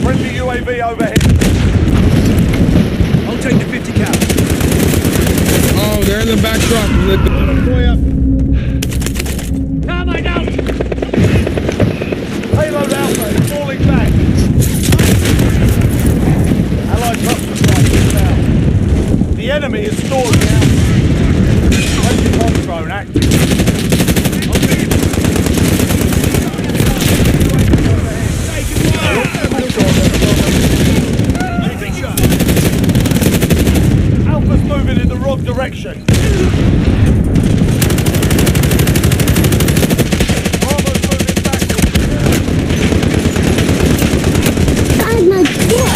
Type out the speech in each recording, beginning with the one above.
Friendly UAV overhead. I'll take the 50 cal. Oh, they're in the back truck. Termite out! Payload Alpha is falling back. Allied cluster strike is down. The enemy is stored now. Friendly bomb drone active. Alpha's moving in the wrong direction. Bravo's moving backwards. God, my foot!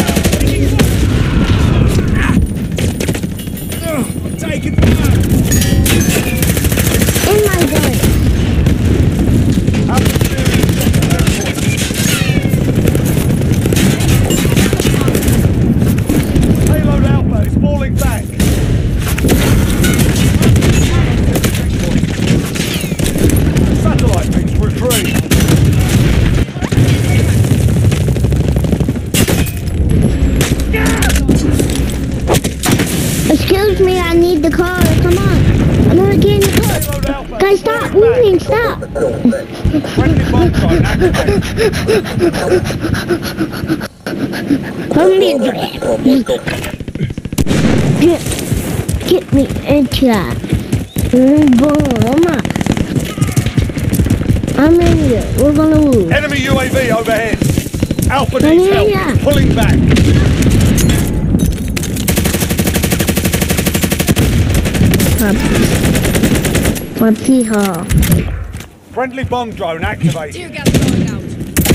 I'm taking fire. In my gun. Alpha's steering to the checkpoint. Payload Alpha is falling back. Satellite pings retrieved. Excuse me, I need the car. Come on. I'm gonna get in the car. Payload Alpha Guys, is stop falling back. moving. Stop. Friendly bomb drone activated. Come in. Get me into that. Boom. I'm in here. We're gonna move. Enemy UAV overhead. Alpha Yeah, needs yeah, help. yeah. Pulling back. My pee hole. Friendly bomb drone activated. Tear gas going out.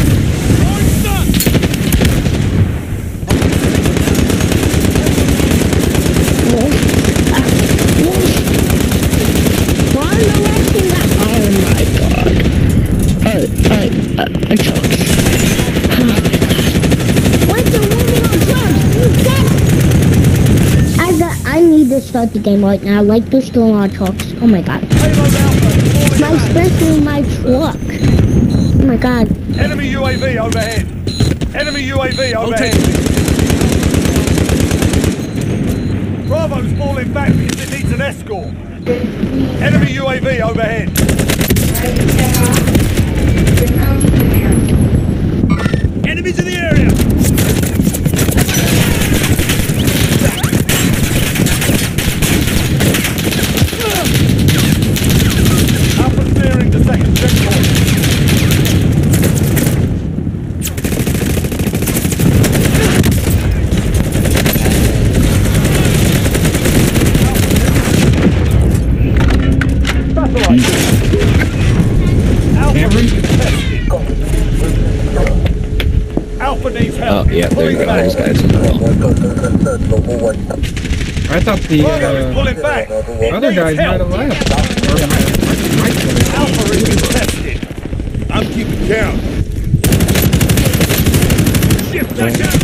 I need to start the game right now. Like they're still on trucks. Oh my god. Payload Alpha is falling My back. especially my truck. Oh my god. Enemy UAV overhead. Enemy UAV I'll overhead. take it. Bravo's falling back because it needs an escort. Enemy UAV overhead. Enemies in the area. Alpha steering to second checkpoint. Satellite. Alpha is contested. Alpha needs help. Oh, yeah, there you go. I just got it. I thought the Bravo is pulling back. It other needs guys might help. have left. Alpha is contested. I'm keeping count. Shift back out.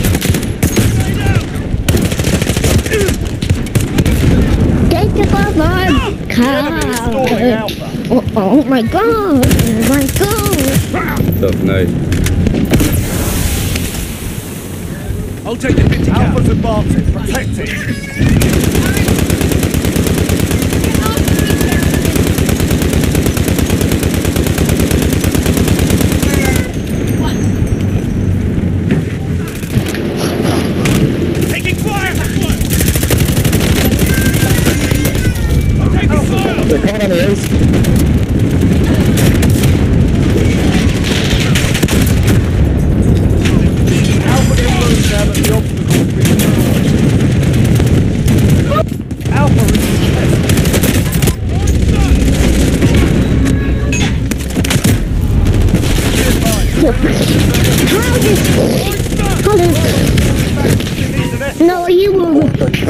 Take the cover. Enemy is stalling Alpha. Oh my god. Oh my god. Tough night. I'll take the 50 cal. Alpha's advancing. Protect it. Taking fire. I'm taking fire. They're coming on the race. Alpha can move now that the obstacle has been destroyed. Alpha is contested. No, you will.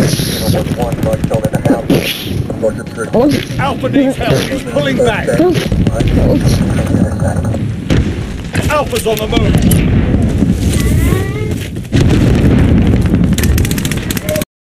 Alpha needs help. He's pulling back. Alpha's on the move.